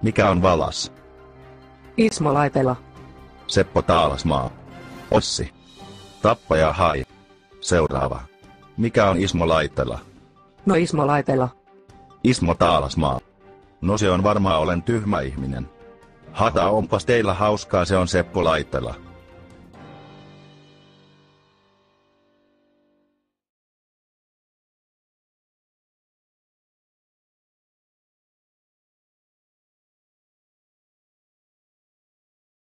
Mikä on Valas? Ismo Laitela. Seppo Taalasmaa. Ossi. Tappaja Hai. Seuraava. Mikä on Ismo Laitela? No Ismo Laitela. Ismo Taalasmaa. No se on varmaan olen tyhmä ihminen. Hata onpas teillä hauskaa, se on Seppo Laitela.